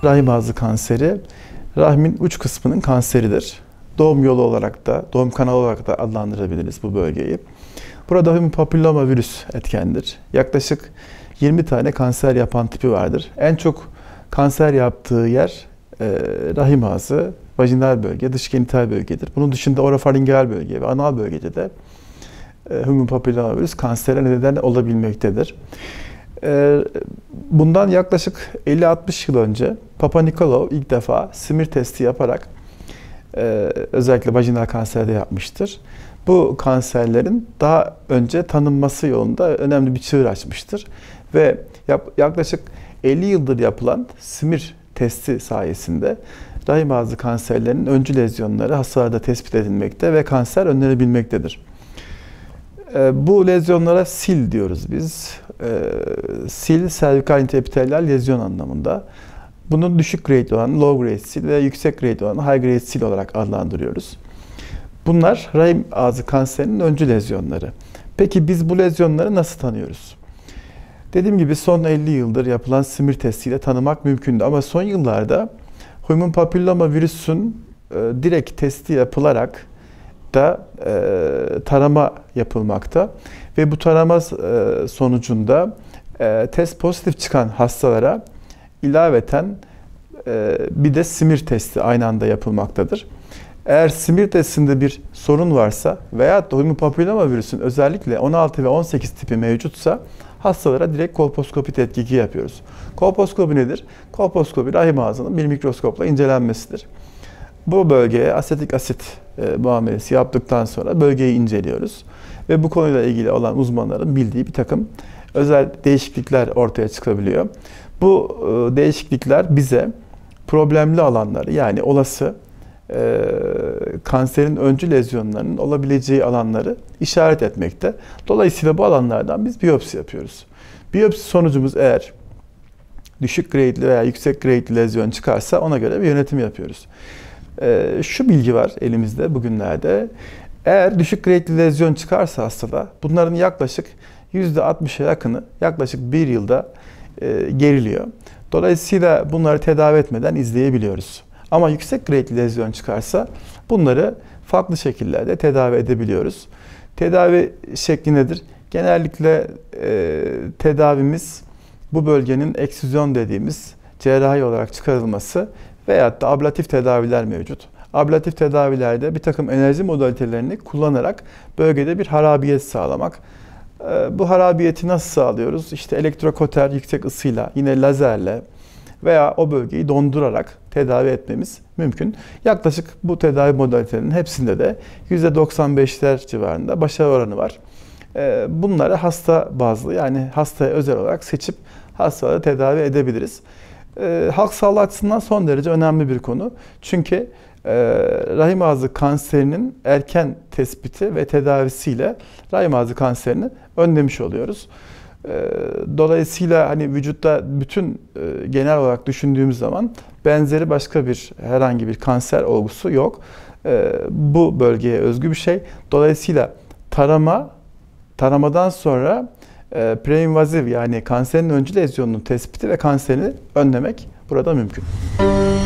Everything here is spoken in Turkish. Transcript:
rahim ağzı kanseri, rahmin uç kısmının kanseridir. Doğum yolu olarak da, doğum kanalı olarak da adlandırabiliriz bu bölgeyi. Burada human papilloma virüs etkendir. Yaklaşık 20 tane kanser yapan tipi vardır. En çok kanser yaptığı yer rahim ağzı, vajinal bölge, dış genital bölgedir. Bunun dışında orofaringeal bölge ve anal bölgede de human papilloma virüs kansere neden olabilmektedir. Bundan yaklaşık 50-60 yıl önce Papa Nikolaou ilk defa simir testi yaparak özellikle vajinal kanserde yapmıştır. Bu kanserlerin daha önce tanınması yolunda önemli bir çığır açmıştır. Ve yaklaşık 50 yıldır yapılan simir testi sayesinde rahim ağzı kanserlerinin öncü lezyonları hastalarda tespit edilmekte ve kanser önlenebilmektedir. Bu lezyonlara SIL diyoruz biz. SIL, servikal intraepitelyal lezyon anlamında. Bunun düşük grade olan low grade SIL ve yüksek grade olan high grade SIL olarak adlandırıyoruz. Bunlar rahim ağzı kanserinin öncü lezyonları. Peki biz bu lezyonları nasıl tanıyoruz? Dediğim gibi son 50 yıldır yapılan simir testiyle tanımak mümkündü ama son yıllarda human papilloma virüsün direkt testi yapılarak da tarama yapılmakta ve bu tarama sonucunda test pozitif çıkan hastalara ilaveten bir de simir testi aynı anda yapılmaktadır. Eğer simir testinde bir sorun varsa veya human papilloma virüsün özellikle 16 ve 18 tipi mevcutsa hastalara direkt kolposkopi tetkiki yapıyoruz. Kolposkopi nedir? Kolposkopi rahim ağzının bir mikroskopla incelenmesidir. Bu bölgeye asetik asit muamelesi yaptıktan sonra bölgeyi inceliyoruz. Ve bu konuyla ilgili olan uzmanların bildiği bir takım özel değişiklikler ortaya çıkabiliyor. Bu değişiklikler bize problemli alanları yani olası kanserin öncü lezyonlarının olabileceği alanları işaret etmekte. Dolayısıyla bu alanlardan biz biyopsi yapıyoruz. Biyopsi sonucumuz eğer düşük grade'li veya yüksek grade'li lezyon çıkarsa ona göre bir yönetim yapıyoruz. Şu bilgi var elimizde bugünlerde. Eğer düşük grade'li lezyon çıkarsa hastada bunların yaklaşık %60'a yakını yaklaşık bir yılda geriliyor. Dolayısıyla bunları tedavi etmeden izleyebiliyoruz. Ama yüksek grade'li lezyon çıkarsa bunları farklı şekillerde tedavi edebiliyoruz. Tedavi şekli nedir? Genellikle tedavimiz bu bölgenin eksüzyon dediğimiz cerrahi olarak çıkarılması veyahut da ablatif tedaviler mevcut. Ablatif tedavilerde bir takım enerji modalitelerini kullanarak bölgede bir harabiyet sağlamak. Bu harabiyeti nasıl sağlıyoruz? İşte elektrokoter yüksek ısıyla, yine lazerle veya o bölgeyi dondurarak tedavi etmemiz mümkün. Yaklaşık bu tedavi modalitelerinin hepsinde de %95'ler civarında başarı oranı var. Bunları hasta bazlı yani hastaya özel olarak seçip hastaları tedavi edebiliriz. Halk sağlığı açısından son derece önemli bir konu. Çünkü rahim ağzı kanserinin erken tespiti ve tedavisiyle rahim ağzı kanserini önlemiş oluyoruz. Dolayısıyla hani vücutta bütün genel olarak düşündüğümüz zaman benzeri başka bir herhangi bir kanser olgusu yok. Bu bölgeye özgü bir şey. Dolayısıyla taramadan sonra preinvaziv yani kanserin öncü lezyonunun tespiti ve kanserini önlemek burada mümkün.